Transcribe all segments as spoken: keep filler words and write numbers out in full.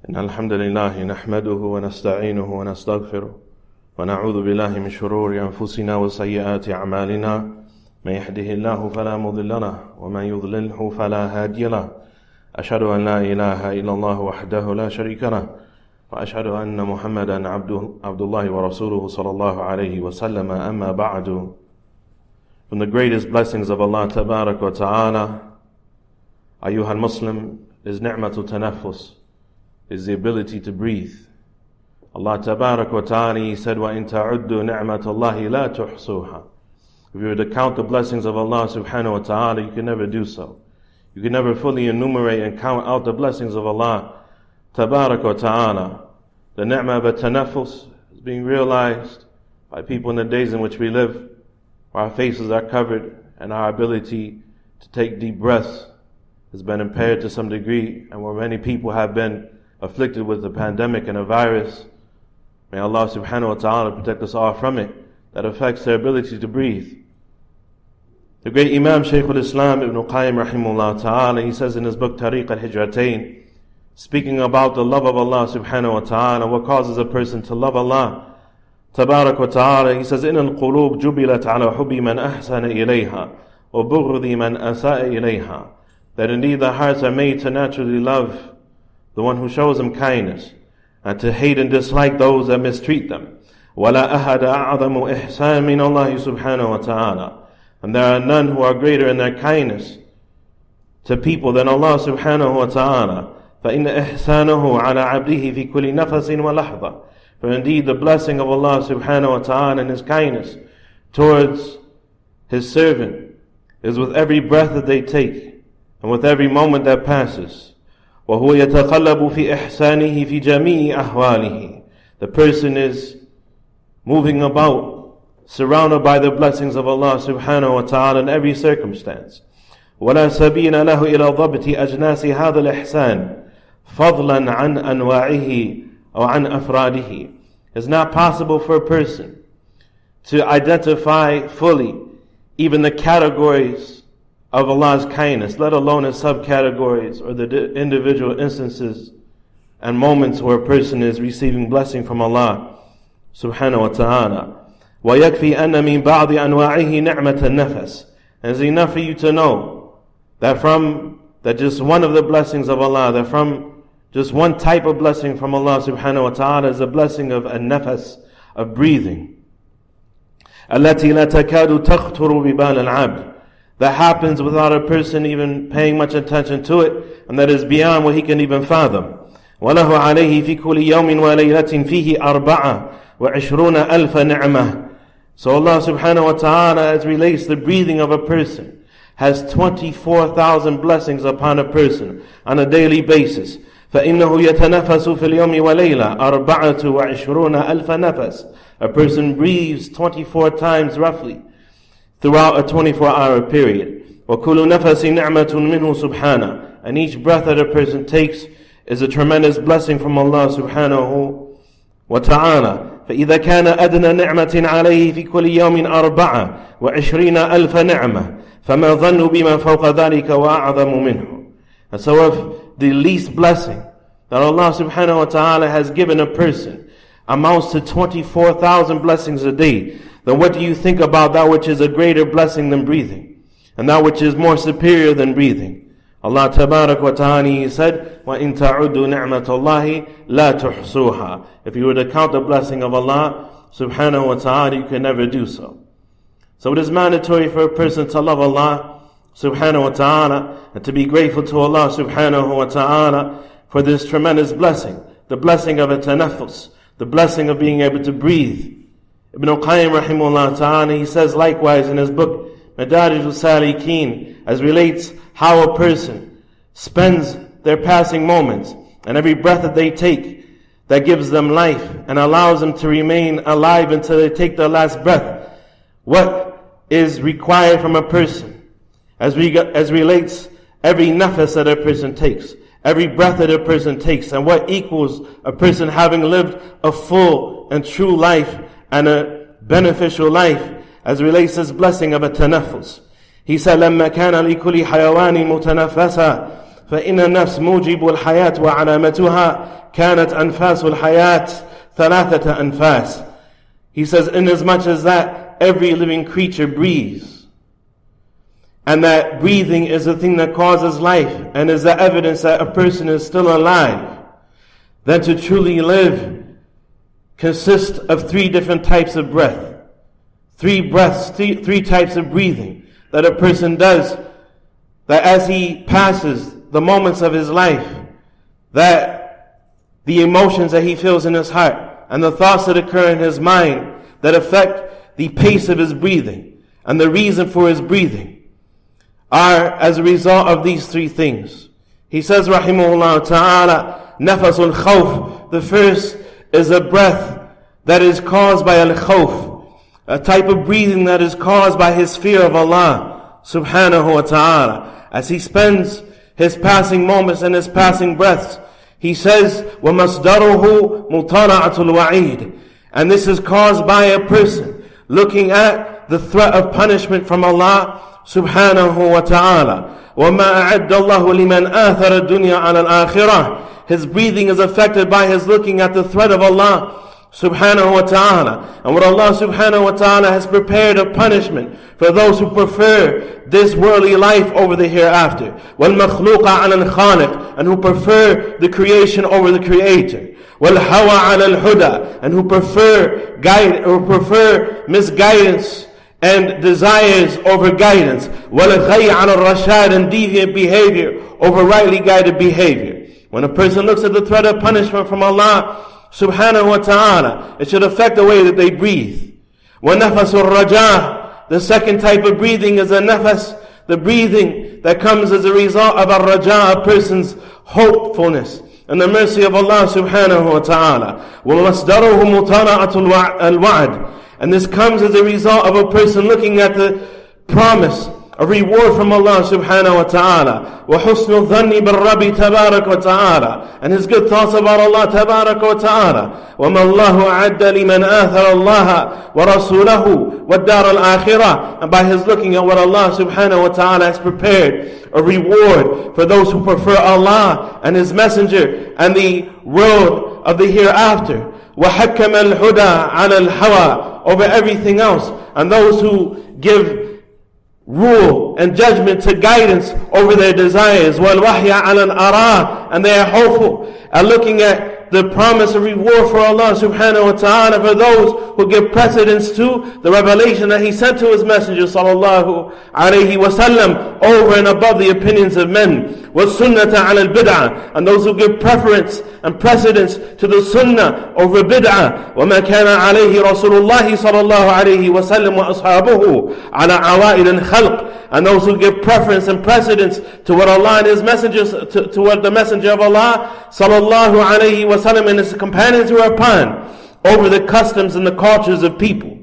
إن الحمد لله نحمده ونستعينه ونستغفره ونعوذ بالله من شرور أنفسنا وسيئات أعمالنا من يهده الله فلا مضل له ومن يضلله فلا هادي له أشهد أن لا إله إلا الله وحده لا شريك له وأشهد أن محمدا عبده عبد الله ورسوله صلى الله عليه وسلم أما بعد. From the greatest blessings of Allah Tabarak wa Ta'ala, أيها المسلم, is ni'matu tanaffus, is the ability to breathe. Allah Tabarak wa Ta'ala, He said, وَإِن تَعُدُّوا نِعْمَةَ اللَّهِ لَا تُحْصُوهَا. If you were to count the blessings of Allah Subhanahu wa Ta'ala, you can never do so. You can never fully enumerate and count out the blessings of Allah Tabarak wa Ta'ala. The ni'mah of tanaffus is being realized by people in the days in which we live, where our faces are covered and our ability to take deep breaths has been impaired to some degree, and where many people have been afflicted with a pandemic and a virus. May Allah Subhanahu wa Ta'ala protect us all from it, that affects their ability to breathe. The great Imam Shaykh al-Islam Ibn Qayyim Rahimullah Ta'ala, he says in his book Tariq al-Hijratain, speaking about the love of Allah Subhanahu wa Ta'ala, what causes a person to love Allah Tabarak wa Ta'ala, he says, إِنَّ الْقُلُوبِ جُبِلَتْ عَلَى حُبِّ مَنْ أَحْسَنَ إِلَيْهَا وَبُغْضِ مَنْ أَسَاءَ إِلَيْهَا. That indeed the hearts are made to naturally love the one who shows them kindness, and to hate and dislike those that mistreat them. وَلَا أَحَدَ أَعْظَمُ إِحْسَانٍ مِنَ اللَّهِ سُبْحَانَهُ وَتَعَالَى. And there are none who are greater in their kindness to people than Allah Subhanahu wa Ta'ala. فَإِنَّ إِحْسَانَهُ عَلَى عَبْدِهِ فِي كُلِّ نَفَسٍ وَلَحْظَةٍ. For indeed the blessing of Allah Subhanahu wa Ta'ala and His kindness towards His servant is with every breath that they take and with every moment that passes. وَهُوَ يَتَقَلَّبُ فِي إِحْسَانِهِ فِي جَمِيعِ أَحْوَالِهِ. The person is moving about, surrounded by the blessings of Allah Subhanahu wa Ta'ala in every circumstance. وَلَا سَبِيلَ لَهُ إِلَى ضَبْطِ أَجْنَاسِ هَذَا الْإِحْسَانِ فَضْلًا عَنْ أَنْوَاعِهِ أو عن أفراده. It's not possible for a person to identify fully even the categories of Allah's kindness, let alone its subcategories or the individual instances and moments where a person is receiving blessing from Allah Subhanahu wa Ta'ala. وَيَكْفِي أَنَّ مِن بَعْضِ أَنْوَاعِهِ نِعْمَةَ النَّفَسِ. And it's enough for you to know that from that just one of the blessings of Allah, that from just one type of blessing from Allah Subhanahu wa Ta'ala is a blessing of an-nafas, of breathing. التي لا تكاد تخطر ببال العبد. That happens without a person even paying much attention to it, and that is beyond what he can even fathom. وله عليه في كل يوم وليلة فيه أربعة وعشرون ألف نعمة. So Allah Subhanahu wa Ta'ala, as relates the breathing of a person, has twenty-four thousand blessings upon a person on a daily basis. فإنه يتنفس في اليوم وليلة أربعة وعشرون ألف نفس. A person breathes twenty-four times roughly throughout a twenty-four hour period. وكل نفس نعمة منه سبحانه. And each breath that a person takes is a tremendous blessing from Allah Subhanahu wa Ta'ala. فإذا كان أدنى نعمة عليه في كل يوم أربعة وعشرين ألف نعمة فما ظن بما فوق ذلك وأعظم منه. And so if the least blessing that Allah Subhanahu wa Ta'ala has given a person amounts to twenty-four thousand blessings a day, then what do you think about that which is a greater blessing than breathing, and that which is more superior than breathing? Allah Tabarak wa Ta'ala, He said, وَإِن تَعُدُّوا نِعْمَةَ اللَّهِ لَا تُحْصُوهَا. If you were to count the blessing of Allah Subhanahu wa Ta'ala, you can never do so. So it is mandatory for a person to love Allah Subhanahu wa Ta'ala, and to be grateful to Allah Subhanahu wa Ta'ala for this tremendous blessing, the blessing of a tanaffus, the blessing of being able to breathe. Ibn Qayyim Rahimullah Ta'ala, he says likewise in his book Madarij al-Salikin, as relates how a person spends their passing moments and every breath that they take that gives them life and allows them to remain alive until they take their last breath. What is required from a person As, we, as relates every nafas that a person takes, every breath that a person takes, and what equals a person having lived a full and true life and a beneficial life, as relates this blessing of a tanaffus. He said, لَمَّا كَانَ لِكُلِّ حَيَوَانٍ مُتَنَفَّسًا فإن النفس موجب الحياة وعلامتها كانت أنفاس الحياة ثلاثة أنفاس. He says, inasmuch as that every living creature breathes, and that breathing is the thing that causes life and is the evidence that a person is still alive, then to truly live consists of three different types of breath. Three breaths, three, three types of breathing that a person does, that as he passes the moments of his life, that the emotions that he feels in his heart and the thoughts that occur in his mind that affect the pace of his breathing and the reason for his breathing are as a result of these three things. He says, rahimahullah ta'ala, nafasul khawf. The first is a breath that is caused by al-khawf, a type of breathing that is caused by his fear of Allah subhanahu wa ta'ala. As he spends his passing moments and his passing breaths, he says, وَمَصْدَرُهُ مُطَالَعَةُ الْوَعِيدِ. And this is caused by a person looking at the threat of punishment from Allah subhanahu wa ta'ala. وَمَا أَعَدَّ اللَّهُ لِمَنْ آثَرَ الدُّنْيَا عَلَى الْآخِرَةِ. His breathing is affected by his looking at the threat of Allah subhanahu wa ta'ala, and what Allah subhanahu wa ta'ala has prepared of punishment for those who prefer this worldly life over the hereafter. وَالْمَخْلُوقَ عَلَى الْخَالِقِ. And who prefer the creation over the creator. وَالْهَوَى عَلَى الْهُدَى. And who prefer guide or prefer misguidance and desires over guidance. وَالْغَيْ عَلَى الرَّشَادِ. And deviant behavior over rightly guided behavior. When a person looks at the threat of punishment from Allah subhanahu wa ta'ala, it should affect the way that they breathe. وَنَفَسُ الرَّجَاءِ. The second type of breathing is a nafas, the breathing that comes as a result of a raja, a person's hopefulness and the mercy of Allah subhanahu wa ta'ala. وَمَصْدَرُهُ مُطَالَعَةُ الْوَعْدِ. And this comes as a result of a person looking at the promise, a reward from Allah subhanahu wa ta'ala. وَحُسْنُ الظَّنِّ بِالرَّبِّ تَبَارَكَ وَتَعَالَى. And his good thoughts about Allah تبارك وتعالى. وَمَا اللَّهُ أَعَدَّ لِمَنْ آثَرَ اللَّهَ وَرَسُولَهُ وَالدَّارَ الْآخِرَةِ. And by his looking at what Allah subhanahu wa ta'ala has prepared, a reward for those who prefer Allah and his messenger and the world of the hereafter. وَحَكَّمَ الْهُدَى عَلَى الْهَوَى. Over everything else. And those who give rule and judgment to guidance over their desires. وَالْوَحْيَ عَلَى الْأَرَاءِ. And they are hopeful and looking at the promise of reward for Allah subhanahu wa ta'ala for those who give precedence to the revelation that he sent to his messenger sallallahu alayhi wa sallam over and above the opinions of men. وَالسُنَّةَ عَلَى الْبِدْعَةِ. And those who give preference and precedence to the sunnah over bid'ah. وَمَا كَانَ عَلَيْهِ رَسُولُ اللَّهِ صَلَى اللَّهُ عَلَيْهِ وَسَلَّمَ وَأَصْحَابُهُ عَلَى عَوَائِدِ الْخَلْقِ. And those who give preference and precedence to what Allah and his messengers, to, to what the messenger of Allah sallallahu alayhi wa sallam and his companions were upon, over the customs and the cultures of people.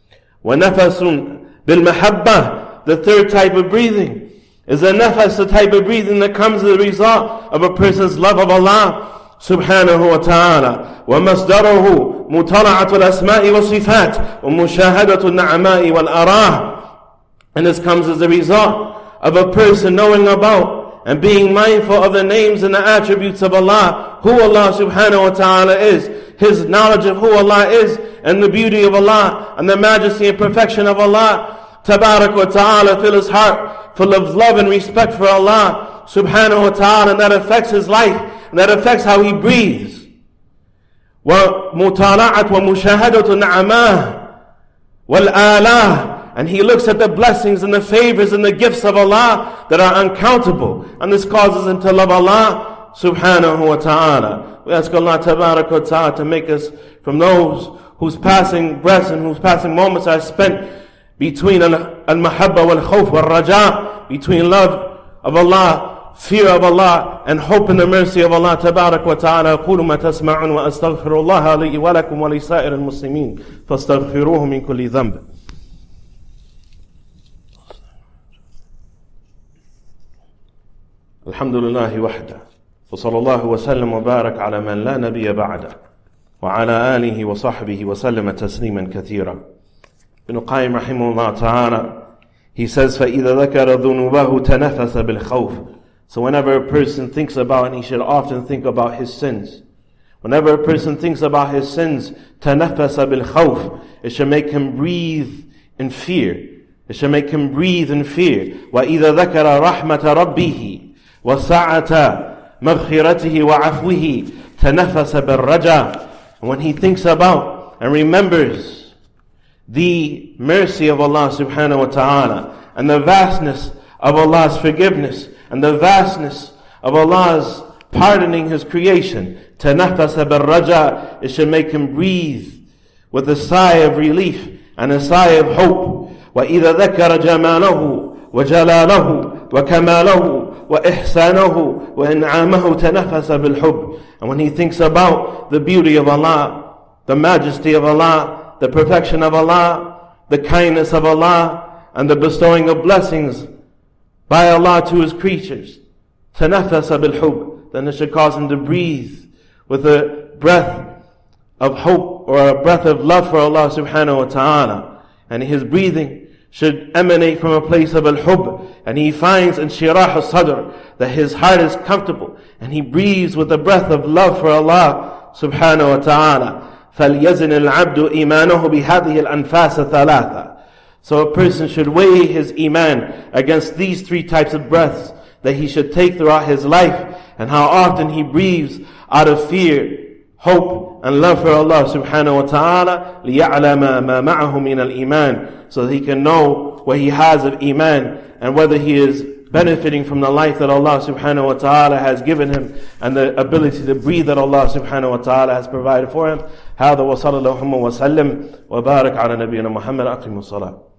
وَنَفَسٌ بِالْمَحَبَّةِ. The third type of breathing is a nafas, the type of breathing that comes as a result of a person's love of Allah subhanahu wa ta'ala. وَمَصْدَرُهُ مُطَالَعَةُ الْأَسْمَاءِ وَالصِّفَاتِ وَمُشَاهَدَةُ النَّعْمَاءِ وَالْأَرَاهِ. And this comes as a result of a person knowing about and being mindful of the names and the attributes of Allah, who Allah subhanahu wa ta'ala is, his knowledge of who Allah is, and the beauty of Allah, and the majesty and perfection of Allah tabarak wa ta'ala. Fill his heart full of love and respect for Allah subhanahu wa ta'ala, and that affects his life, and that affects how he breathes. وَمُطَالَعَةُ وَمُشَاهَدَةُ النَّعْمَاءِ وَالْآلَاهِ. And he looks at the blessings and the favors and the gifts of Allah that are uncountable. And this causes him to love Allah subhanahu wa ta'ala. We ask Allah tabarak wa ta'ala to make us from those whose passing breaths and whose passing moments are spent between al-mahabba wal-khawf wal-raja, between love of Allah, fear of Allah, and hope in the mercy of Allah tabarak wa ta'ala. أقول ما تسمعون وأستغفر الله لي ولكم ولسائر المسلمين فاستغفروه من كل ذنب. الحمد لله وحده وصلى الله وسلم وبارك على من لا نبي بعده وعلى آله وصحبه وسلم تسليما كثيرا. Ibn Qayyim rahimahullah ta'ala, he says, فَإِذَا ذَكَرَ ذُنُوبَهُ تَنَفَسَ بِالْخَوْفِ. So whenever a person thinks about, and he should often think about his sins. Whenever a person thinks about his sins, تَنَفَّسَ بِالْخَوْفِ, it should make him breathe in fear. It should make him breathe in fear. وَإِذَا ذَكَرَ رَحْمَةَ رَبِّهِ وَسَعَةَ مَغْفِرَتِهِ وَعَفْوِهِ تَنَفَّسَ بِالرَّجَى. And when he thinks about and remembers the mercy of Allah subhanahu wa ta'ala, and the vastness of Allah's forgiveness, and the vastness of Allah's pardoning His creation, تَنَفَّسَ بِالرَّجَى, it should make him breathe with a sigh of relief and a sigh of hope. وَإِذَا ذَكَرَ جَمَالَهُ وَجَلَالَهُ وَكَمَالَهُ وَإِحْسَانَهُ وَإِنْعَامَهُ تَنَفَّسَ بِالْحُبِّ. And when he thinks about the beauty of Allah, the majesty of Allah, the perfection of Allah, the kindness of Allah, and the bestowing of blessings by Allah to His creatures, تَنَفَّسَ بِالْحُبِّ, then it should cause him to breathe with a breath of hope or a breath of love for Allah subhanahu wa ta'ala. And his breathing should emanate from a place of al-hub, and he finds in shirah al-sadr that his heart is comfortable, and he breathes with a breath of love for Allah subhanahu wa ta'ala. فَلْيَزِنِ الْعَبْدُ إِيمَانَهُ بِهَذِهِ الْأَنفَاسِ ثَلَاثًا. So a person should weigh his iman against these three types of breaths that he should take throughout his life, and how often he breathes out of fear, hope, and love for Allah subhanahu wa ta'ala. لِيَعْلَمَ مَا مَعَهُ مِنَ الْإِيمَانِ, so that he can know what he has of iman, and whether he is benefiting from the life that Allah subhanahu wa ta'ala has given him, and the ability to breathe that Allah subhanahu wa ta'ala has provided for him. هذا وصلى الله وسلم وبارك على نبينا محمد. أقيموا الصلاة.